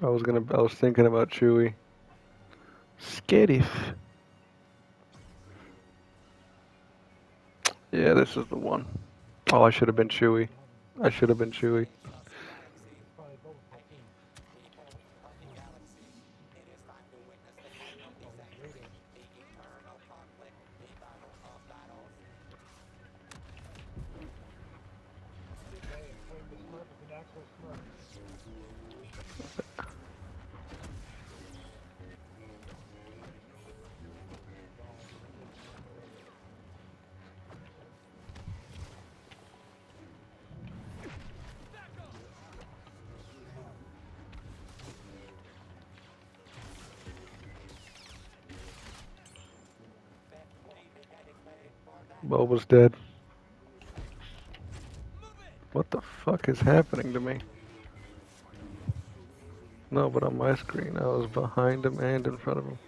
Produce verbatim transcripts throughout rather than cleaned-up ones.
I was gonna. I was thinking about Chewy. Skittish. Yeah, this is the one. Oh, I should have been Chewy. I should have been Chewy. Boba's dead. What the fuck is happening to me? No, but on my screen, I was behind him and in front of him.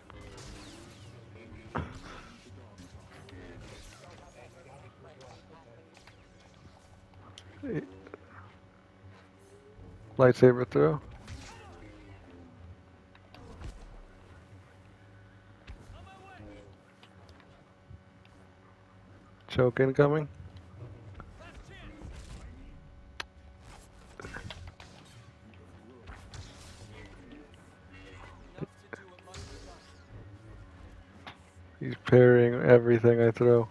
Lightsaber throw. Choke incoming. He's parrying everything I throw.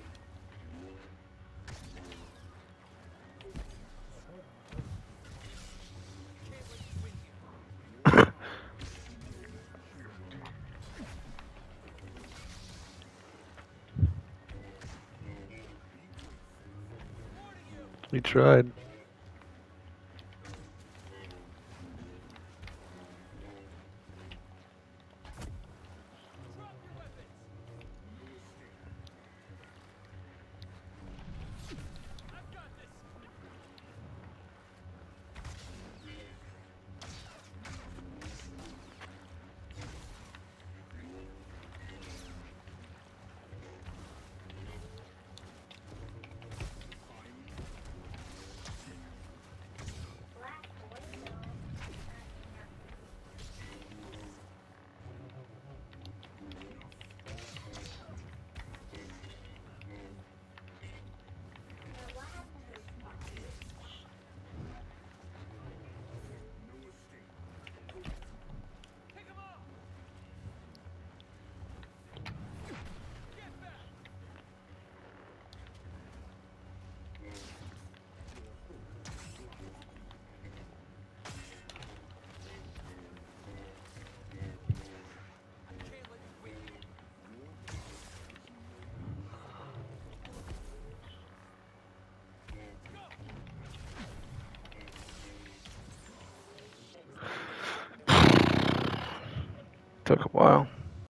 He tried. Took a while.